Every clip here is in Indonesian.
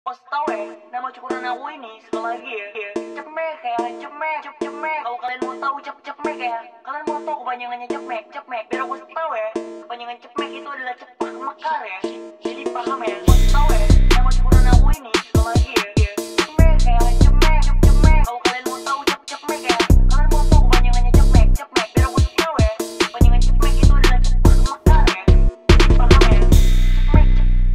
Pas tau ya, nama cukuran aku ini sekali lagi ya Cepmek ya, Cepmek. Kalau kalian mau tahu Cepmek ya, kalian mau tahu kepanjangannya Cepmek. Biar aku tahu ya, kepanjangan Cepmek itu adalah cepat mekar ya. Jadi paham ya, pas tau ya, nama cukuran aku ini sekali lagi ya Cepmek ya, Cepmek. Kalau kalian mau tahu Cepmek ya, kalian mau tahu kepanjangannya Cepmek. Biar aku tahu ya, kepanjangan Cepmek itu adalah cepat mekar ya. Jadi paham ya, Cepmek.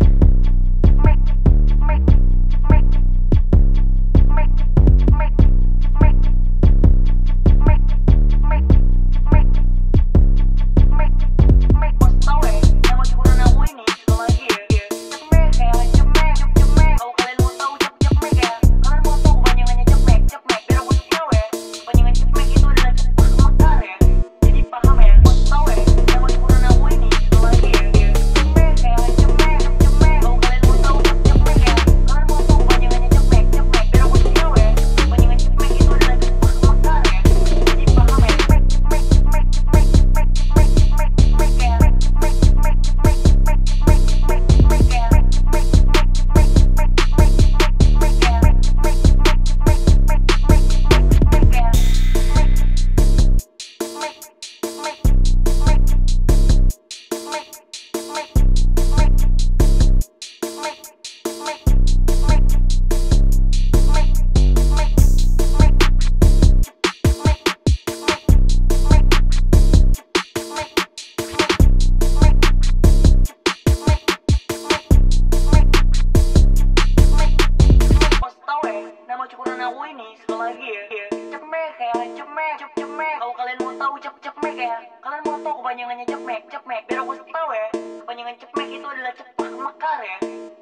Nama cukuran aku ini sekali lagi ya Cepmek ya, Cepmek. Kalau kalian mau tahu Cepmek ya, kalian mau tahu kepanjangannya Cepmek. Biar aku tahu ya, kepanjangan Cepmek itu adalah cepat mekar ya.